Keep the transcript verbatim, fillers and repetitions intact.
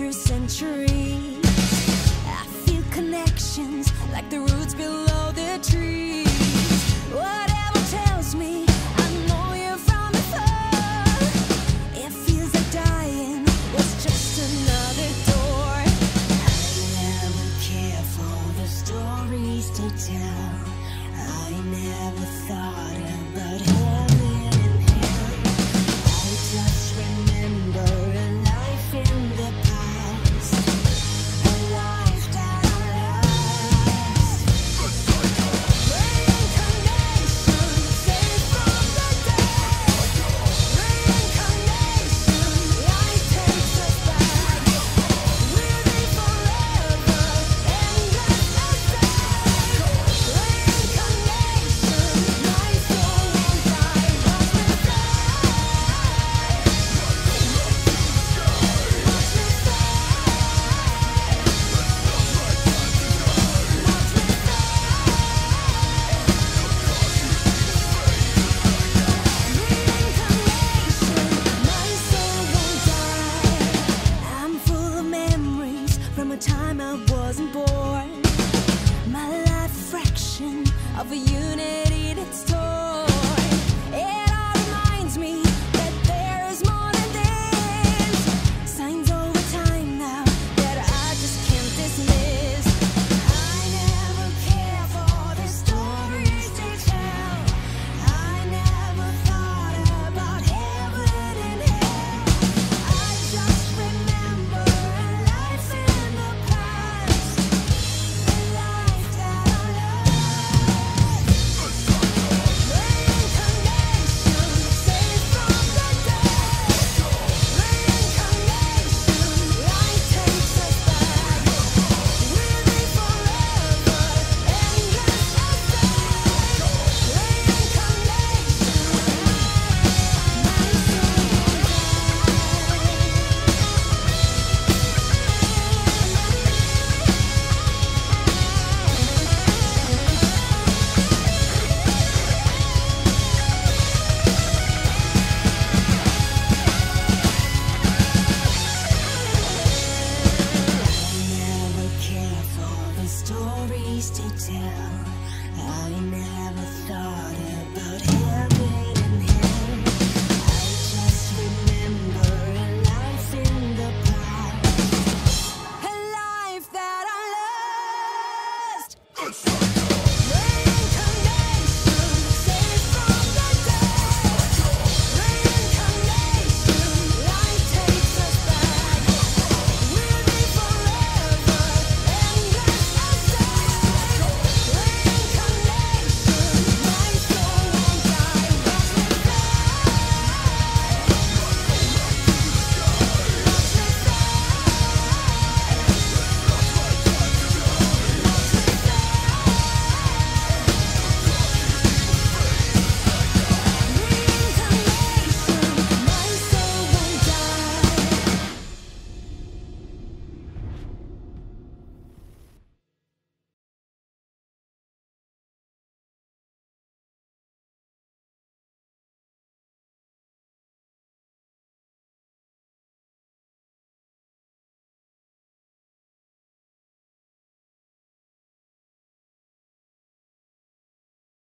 through centuries. I feel connections like the roots below the trees. Whatever tells me I know you from before. It feels like dying was just another door. I never care for the stories to tell. I never thought about heaven and hell. I just remember a life in the past, a life that I lost. Reincarnation, saved from the dead. Reincarnation, life takes us back. We'll be forever, endless as day. Reincarnation, my soul won't die. Watch me fly. Watch me I'm full of memories from a time I wasn't born. My life a fraction of a unity that's torn. It all reminds me that there is more than this. Signs over time now that I just can't dismiss. I never care for the stories to tell. I never thought about heaven and hell. I just remember a life in the past, a life that I lost. Reincarnation, saved from the dead. Reincarnation, life takes us back. We'll be forever, endless as day. Reincarnation, my soul won't never care for the stories to tell. I never thought about heaven